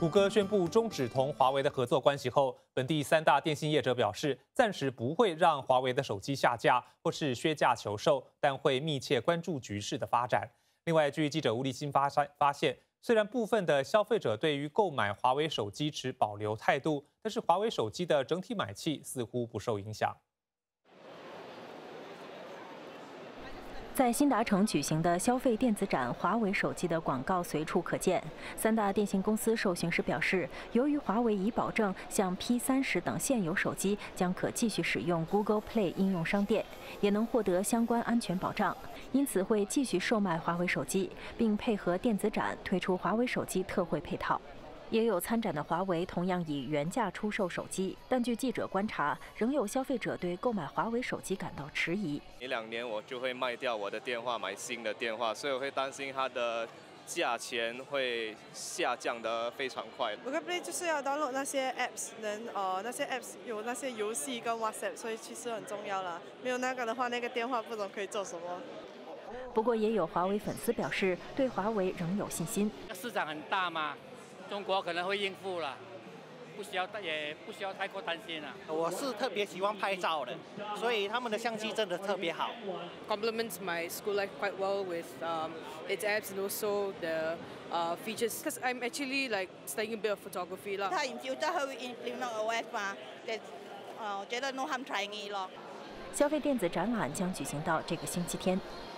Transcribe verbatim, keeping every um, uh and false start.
谷歌宣布终止同华为的合作关系后，本地三大电信业者表示，暂时不会让华为的手机下架或是削价求售，但会密切关注局势的发展。另外，据记者吴立新发发现，虽然部分的消费者对于购买华为手机持保留态度，但是华为手机的整体买气似乎不受影响。 在新达城举行的消费电子展，华为手机的广告随处可见。三大电信公司受询时表示，由于华为已保证像 P 三十等现有手机将可继续使用 Google Play 应用商店，也能获得相关安全保障，因此会继续售卖华为手机，并配合电子展推出华为手机特惠配套。 也有参展的华为同样以原价出售手机，但据记者观察，仍有消费者对购买华为手机感到迟疑。 一两年我就会卖掉我的电话，买新的电话，所以我会担心它的价钱会下降得非常快。 Google Play 就是要 download 那些 apps， 能呃那些 apps 有那些游戏跟 WhatsApp， 所以其实很重要啦。没有那个的话，那个电话不懂可以做什么。 不过，也有华为粉丝表示，对华为仍有信心。 市场很大嘛。 中国可能会应付了，不需要也不需要太过担心了。 我是特别喜欢拍照的，所以他们的相机真的特别好。 Complements my school life quite well with um, its apps and also the uh, features. Because I'm actually like studying a bit of photography 啦。 它 in future 會 implement O S 嘛，誒，呃，我覺得 no harm trying it 咯。 消费电子展览将举行到这个星期天。